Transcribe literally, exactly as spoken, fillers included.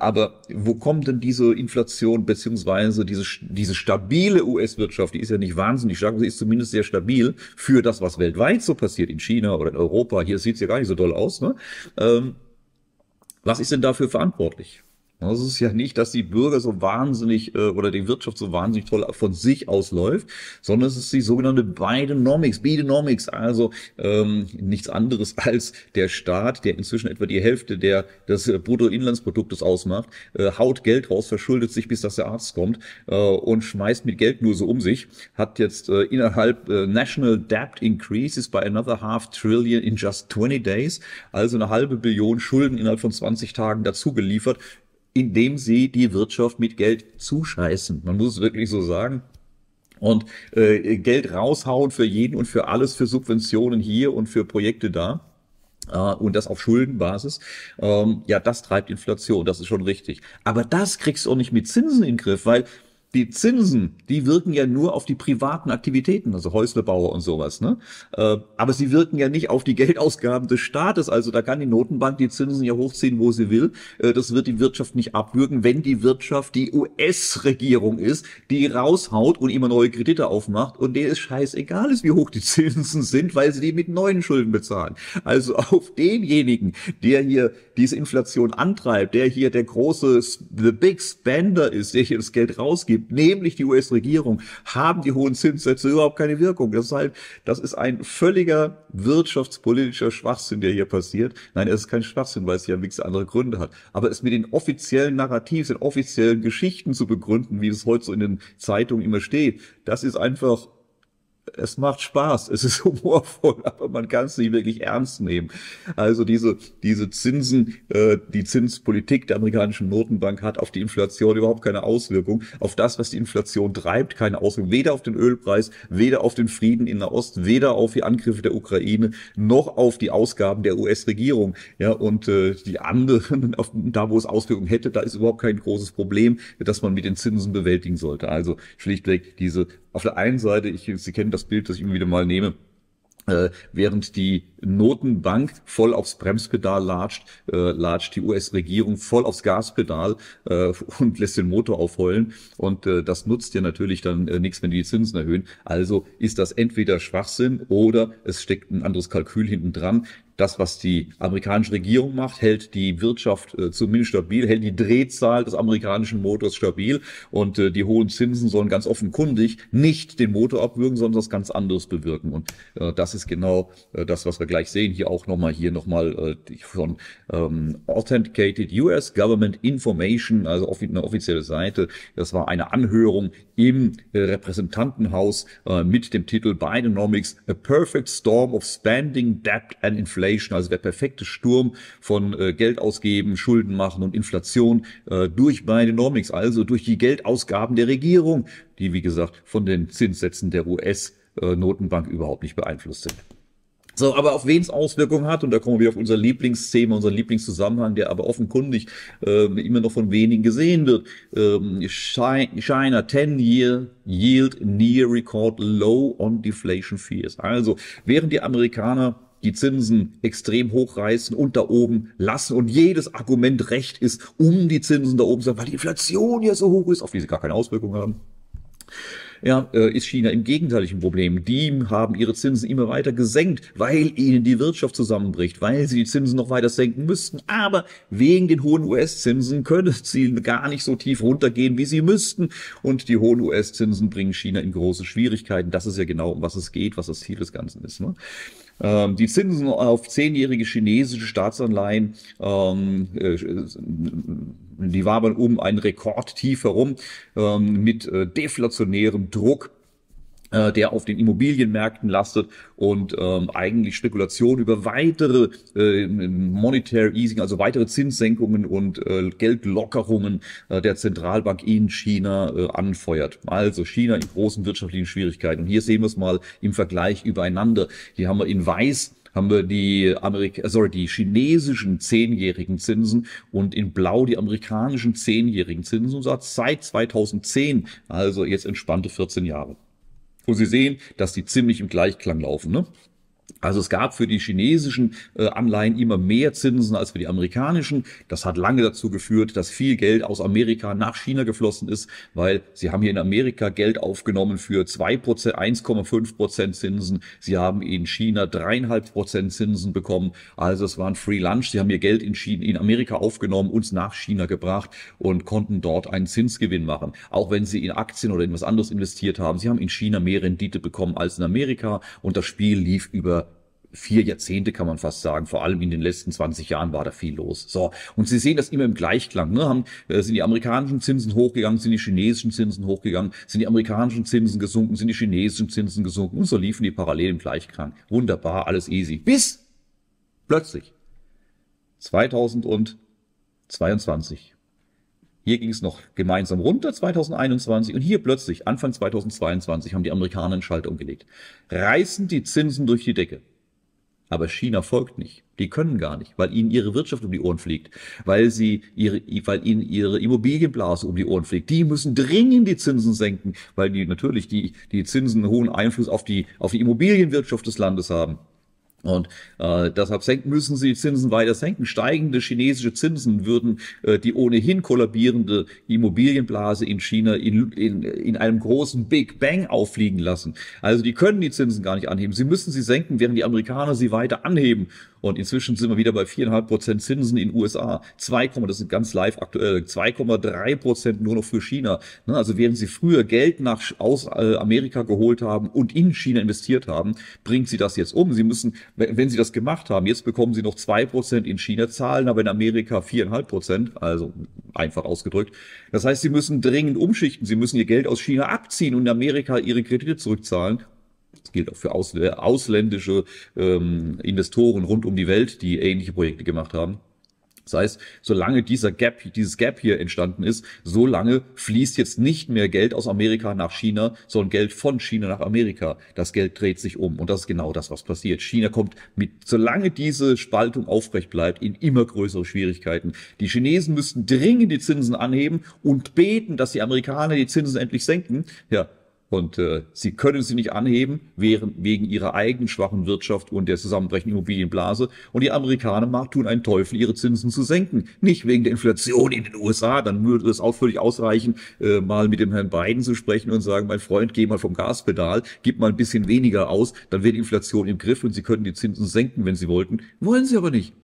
aber wo kommt denn diese Inflation beziehungsweise diese diese stabile U S-Wirtschaft, die ist ja nicht wahnsinnig stark, sie ist zumindest sehr stabil für das, was weltweit so passiert, in China oder in Europa. Hier sieht es ja gar nicht so doll aus. Ne? Ähm, was ist denn dafür verantwortlich? Es ist ja nicht, dass die Bürger so wahnsinnig äh, oder die Wirtschaft so wahnsinnig toll von sich ausläuft, sondern es ist die sogenannte Bidenomics, Bidenomics, also ähm, nichts anderes als der Staat, der inzwischen etwa die Hälfte der des Bruttoinlandsproduktes ausmacht, äh, haut Geld raus, verschuldet sich, bis dass der Arzt kommt äh, und schmeißt mit Geld nur so um sich, hat jetzt äh, innerhalb äh, National Debt Increases by another half trillion in just twenty days, also eine halbe Billion Schulden innerhalb von zwanzig Tagen dazu geliefert, indem sie die Wirtschaft mit Geld zuscheißen. Man muss es wirklich so sagen. Und äh, Geld raushauen für jeden und für alles, für Subventionen hier und für Projekte da. Uh, und das auf Schuldenbasis, ähm, ja, das treibt Inflation, das ist schon richtig. Aber das kriegst du auch nicht mit Zinsen in den Griff, weil die Zinsen, die wirken ja nur auf die privaten Aktivitäten, also Häuslebauer und sowas, ne? Äh, aber sie wirken ja nicht auf die Geldausgaben des Staates. Also da kann die Notenbank die Zinsen ja hochziehen, wo sie will. Äh, das wird die Wirtschaft nicht abwürgen, wenn die Wirtschaft die U S-Regierung ist, die raushaut und immer neue Kredite aufmacht. Und der ist scheißegal ist, wie hoch die Zinsen sind, weil sie die mit neuen Schulden bezahlen. Also auf denjenigen, der hier diese Inflation antreibt, der hier der große, the big spender ist, der hier das Geld rausgibt, nämlich die U S-Regierung, haben die hohen Zinssätze überhaupt keine Wirkung. Das ist halt, das ist ein völliger wirtschaftspolitischer Schwachsinn, der hier passiert. Nein, es ist kein Schwachsinn, weil es ja nichts andere Gründe hat. Aber es mit den offiziellen Narrativs, den offiziellen Geschichten zu begründen, wie es heute so in den Zeitungen immer steht, das ist einfach, es macht Spaß, es ist humorvoll, aber man kann es nicht wirklich ernst nehmen. Also diese diese Zinsen, äh, die Zinspolitik der amerikanischen Notenbank hat auf die Inflation überhaupt keine Auswirkung. Auf das, was die Inflation treibt, keine Auswirkung. Weder auf den Ölpreis, weder auf den Frieden in Nahost, weder auf die Angriffe der Ukraine, noch auf die Ausgaben der U S-Regierung. Ja, und äh, die anderen, auf, da wo es Auswirkungen hätte, da ist überhaupt kein großes Problem, das man mit den Zinsen bewältigen sollte. Also schlichtweg diese auf der einen Seite, ich, Sie kennen das Bild, das ich immer wieder mal nehme, äh, während die Notenbank voll aufs Bremspedal latscht, äh, latscht die U S-Regierung voll aufs Gaspedal äh, und lässt den Motor aufheulen. Und äh, das nutzt ja natürlich dann äh, nichts, wenn die die Zinsen erhöhen. Also ist das entweder Schwachsinn oder es steckt ein anderes Kalkül hinten dran. Das, was die amerikanische Regierung macht, hält die Wirtschaft äh, zumindest stabil, hält die Drehzahl des amerikanischen Motors stabil und äh, die hohen Zinsen sollen ganz offenkundig nicht den Motor abwürgen, sondern was ganz anderes bewirken. Und äh, das ist genau äh, das, was wir gleich sehen. Hier auch nochmal, hier nochmal äh, von ähm, Authenticated U S Government Information, also offi eine offizielle Seite. Das war eine Anhörung im äh, Repräsentantenhaus äh, mit dem Titel Bidenomics, a perfect storm of spending, debt and inflation. Also der perfekte Sturm von äh, Geld ausgeben, Schulden machen und Inflation äh, durch Bidenomics, also durch die Geldausgaben der Regierung, die wie gesagt von den Zinssätzen der U S-Notenbank überhaupt nicht beeinflusst sind. So, aber auf wen es Auswirkungen hat, und da kommen wir auf unser Lieblingsthema, unseren Lieblingszusammenhang, der aber offenkundig äh, immer noch von wenigen gesehen wird. Ähm, China ten-year yield near record low on deflation fears. Also, während die Amerikaner die Zinsen extrem hochreißen und da oben lassen und jedes Argument recht ist, um die Zinsen da oben zu sagen, weil die Inflation ja so hoch ist, auf die sie gar keine Auswirkungen haben. Ja, ist China im gegenteiligen Problem. Die haben ihre Zinsen immer weiter gesenkt, weil ihnen die Wirtschaft zusammenbricht, weil sie die Zinsen noch weiter senken müssten. Aber wegen den hohen U S-Zinsen können sie gar nicht so tief runtergehen, wie sie müssten. Und die hohen U S-Zinsen bringen China in große Schwierigkeiten. Das ist ja genau, um was es geht, was das Ziel des Ganzen ist. Ne? Ähm, die Zinsen auf zehnjährige chinesische Staatsanleihen, ähm, äh, die wabern um einen Rekordtief herum ähm, mit äh, deflationärem Druck, äh, der auf den Immobilienmärkten lastet und ähm, eigentlich Spekulation über weitere äh, Monetary Easing, also weitere Zinssenkungen und äh, Geldlockerungen äh, der Zentralbank in China äh, anfeuert. Also China in großen wirtschaftlichen Schwierigkeiten. Und hier sehen wir es mal im Vergleich übereinander. Hier haben wir in Weiß haben wir die Amerika sorry, die chinesischen zehnjährigen Zinsen und in Blau die amerikanischen zehnjährigen Zinsen, und das seit zweitausendzehn, also jetzt entspannte vierzehn Jahre. Wo Sie sehen, dass die ziemlich im Gleichklang laufen, ne? Also es gab für die chinesischen äh, Anleihen immer mehr Zinsen als für die amerikanischen. Das hat lange dazu geführt, dass viel Geld aus Amerika nach China geflossen ist, weil sie haben hier in Amerika Geld aufgenommen für zwei Prozent, eins Komma fünf Prozent Zinsen. Sie haben in China drei Komma fünf Prozent Zinsen bekommen. Also es war ein Free Lunch. Sie haben ihr Geld in, China, in Amerika aufgenommen, uns nach China gebracht und konnten dort einen Zinsgewinn machen. Auch wenn sie in Aktien oder in was anderes investiert haben. Sie haben in China mehr Rendite bekommen als in Amerika und das Spiel lief über vier Jahrzehnte, kann man fast sagen. Vor allem in den letzten zwanzig Jahren war da viel los. So. Und Sie sehen das immer im Gleichklang, ne? Haben, äh, sind die amerikanischen Zinsen hochgegangen, sind die chinesischen Zinsen hochgegangen, sind die amerikanischen Zinsen gesunken, sind die chinesischen Zinsen gesunken und so liefen die parallel im Gleichklang. Wunderbar, alles easy. Bis plötzlich zweitausendzweiundzwanzig. Hier ging es noch gemeinsam runter, zweitausendeinundzwanzig, und hier plötzlich, Anfang zweitausendzweiundzwanzig, haben die Amerikaner einen Schalter umgelegt. Reißen die Zinsen durch die Decke. Aber China folgt nicht. Die können gar nicht, weil ihnen ihre Wirtschaft um die Ohren fliegt, weil sie ihre, weil ihnen ihre Immobilienblase um die Ohren fliegt. Die müssen dringend die Zinsen senken, weil die natürlich die, die Zinsen einen hohen Einfluss auf die, auf die Immobilienwirtschaft des Landes haben. Und äh, deshalb senken, müssen sie die Zinsen weiter senken. Steigende chinesische Zinsen würden äh, die ohnehin kollabierende Immobilienblase in China in, in, in einem großen Big Bang auffliegen lassen. Also die können die Zinsen gar nicht anheben. Sie müssen sie senken, während die Amerikaner sie weiter anheben. Und inzwischen sind wir wieder bei viereinhalb Prozent Zinsen in den U S A. zwei, das sind ganz live aktuell, zwei Komma drei Prozent nur noch für China. Also während sie früher Geld nach, aus Amerika geholt haben und in China investiert haben, bringt sie das jetzt um. Sie müssen, wenn sie das gemacht haben, jetzt bekommen sie noch zwei Prozent in China, zahlen aber in Amerika viereinhalb Prozent, also einfach ausgedrückt. Das heißt, sie müssen dringend umschichten. Sie müssen ihr Geld aus China abziehen und in Amerika ihre Kredite zurückzahlen. Das gilt auch für ausländische ähm, Investoren rund um die Welt, die ähnliche Projekte gemacht haben. Das heißt, solange dieser Gap, dieses Gap hier entstanden ist, solange fließt jetzt nicht mehr Geld aus Amerika nach China, sondern Geld von China nach Amerika. Das Geld dreht sich um und das ist genau das, was passiert. China kommt mit, solange diese Spaltung aufrecht bleibt, in immer größere Schwierigkeiten. Die Chinesen müssten dringend die Zinsen anheben und beten, dass die Amerikaner die Zinsen endlich senken. Ja. Und äh, sie können sie nicht anheben, während, wegen ihrer eigenen schwachen Wirtschaft und der zusammenbrechenden Immobilienblase. Und die Amerikaner tun einen Teufel, ihre Zinsen zu senken. Nicht wegen der Inflation in den U S A, dann würde es auch völlig ausreichen, äh, mal mit dem Herrn Biden zu sprechen und sagen, mein Freund, geh mal vom Gaspedal, gib mal ein bisschen weniger aus, dann wäre die Inflation im Griff und sie können die Zinsen senken, wenn sie wollten. Wollen sie aber nicht.